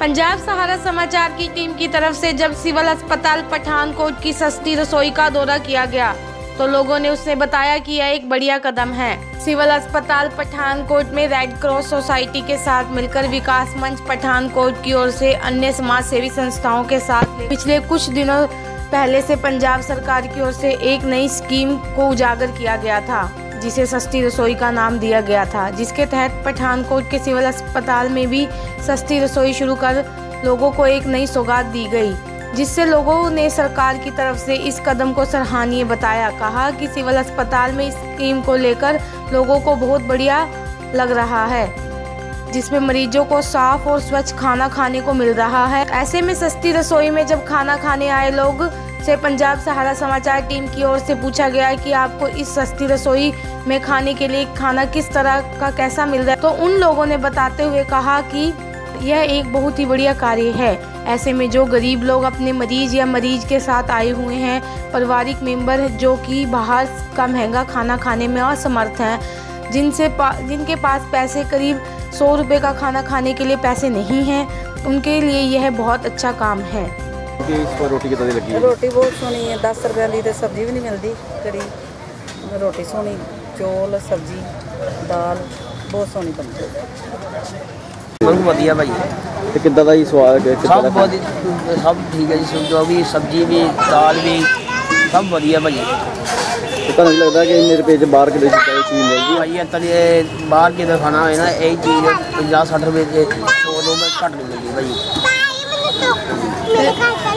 पंजाब सहारा समाचार की टीम की तरफ से जब सिविल अस्पताल पठानकोट की सस्ती रसोई का दौरा किया गया तो लोगों ने उससे बताया कि यह एक बढ़िया कदम है। सिविल अस्पताल पठानकोट में रेड क्रॉस सोसाइटी के साथ मिलकर विकास मंच पठानकोट की ओर से अन्य समाज सेवी संस्थाओं के साथ पिछले कुछ दिनों पहले से पंजाब सरकार की ओर से एक नई स्कीम को उजागर किया गया था, जिसे सस्ती रसोई का नाम दिया गया था, जिसके तहत पठानकोट के सिविल अस्पताल में भी सस्ती रसोई शुरू कर लोगों को एक नई सौगात दी गई, जिससे लोगों ने सरकार की तरफ से इस कदम को सराहनीय बताया। कहा कि सिविल अस्पताल में इस स्कीम को लेकर लोगों को बहुत बढ़िया लग रहा है, जिसमें मरीजों को साफ और स्वच्छ खाना खाने को मिल रहा है। ऐसे में सस्ती रसोई में जब खाना खाने आए लोग से पंजाब सहारा समाचार टीम की ओर से पूछा गया कि आपको इस सस्ती रसोई में खाने के लिए खाना किस तरह का कैसा मिल रहा है, तो उन लोगों ने बताते हुए कहा कि यह एक बहुत ही बढ़िया कार्य है। ऐसे में जो गरीब लोग अपने मरीज या मरीज के साथ आए हुए हैं, पारिवारिक मेंबर जो कि बाहर का महंगा खाना खाने में असमर्थ हैं, जिनके पास पैसे करीब 100 रुपये का खाना खाने के लिए पैसे नहीं हैं, उनके लिए यह बहुत अच्छा काम है। रोटी कितनी लगी है? रोटी बहुत सोहनी है, 10 रुपये की तो सब्जी भी नहीं मिलती, कड़ी रोटी सोहनी, चौल सब्जी दाल बहुत सोहनी बनती है। बहुत बढ़िया भाई ते कितना दा ही स्वाद है? सब बहुत सब ठीक है जी, जो भी सब्जी भी दाल भी सब बढ़िया भाई। तो नहीं लगता कि इन्ने रुपये बाहर के चीज़ मिलेगी भाई इतना बाहर के खाना है ना, यही चीज़ 50-60 रुपये 100 रुपये घट नहीं मिलती भाई।